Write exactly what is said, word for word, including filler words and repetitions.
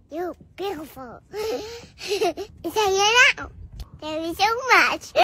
You're beautiful. Say it out. Thank you so much.